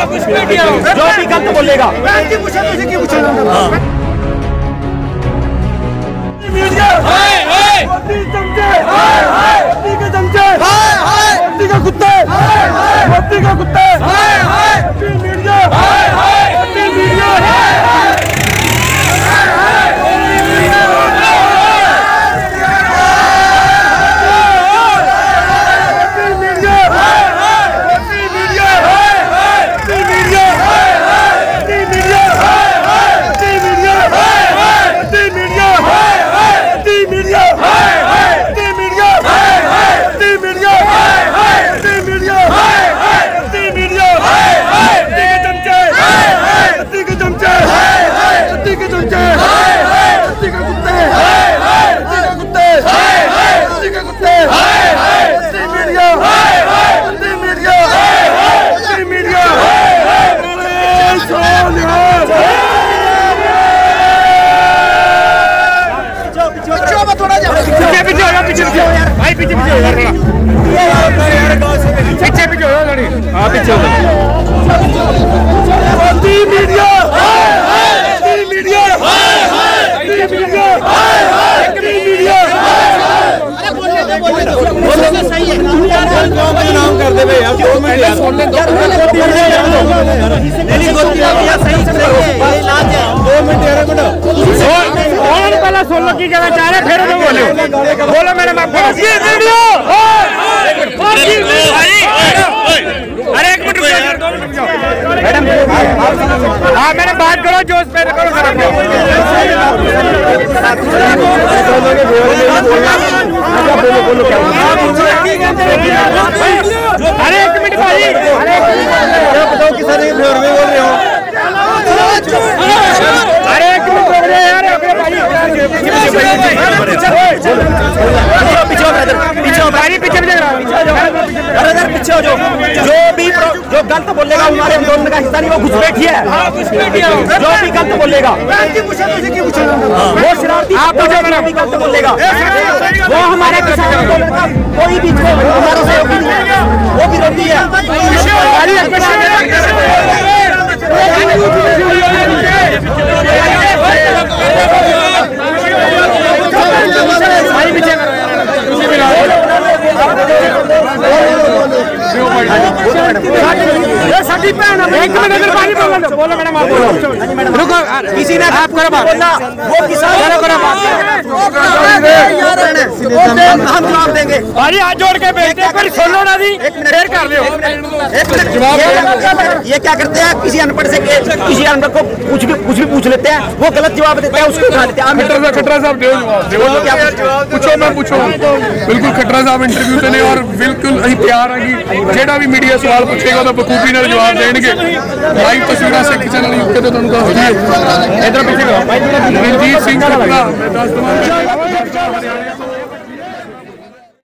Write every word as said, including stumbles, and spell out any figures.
जो भी गलत बोलेगा कुत्ते का कुत्ते पीछे पीछे पीछे पीछे हाँ पीछे मीडिया मीडिया नाम कर दे भाई दो मिनट यार सुन ले दो मिनट यार पहले सुन लो की कहना चाह रहे फिर बोलो बोलो मैंने अरे एक मिनट मैडम हाँ मैंने बात करो जोश पे करो अरे एक मिनट भाई बताओ कि सर बोल रहे हो अरे एक मिनट बोल रहे यार पीछे पीछे पीछे हो जो जो भी जो गलत बोलेगा हमारे आंदोलन का हिस्सा नहीं वो घुसपैठी है जो भी गलत बोलेगा वो शरारती आप जो भी गलत बोलेगा वो हमारे किसान आंदोलन का कोई भी हमारा सहयोगी नहीं है वो विरोधी है बोलो मैडम आप रुको किसी ने आप करो बात वो किसान करो करो बात हम जवाब देंगे भाई हाथ जोड़ के बेचते हैं पर सुन लो ना जी शेयर कर दो ये क्या करते हैं किसी अनपढ़ से किसी अनपढ़ को कुछ भी कुछ भी पूछ लेते हैं वो गलत जवाब देते हैं उसको उठा लेते हैं खट्टर साहब पूछो मैं पूछो बिल्कुल खट्टर साहब इंटरव्यू देने और बिल्कुल अभी तैयार है कि जेड़ा भी मीडिया सवाल पूछेगा तो बखूबी नाल जवाब देंगे लाइव तस्वीर सिख चैनल यूके तो तुहानू इधर पीछे रंजीत सिंह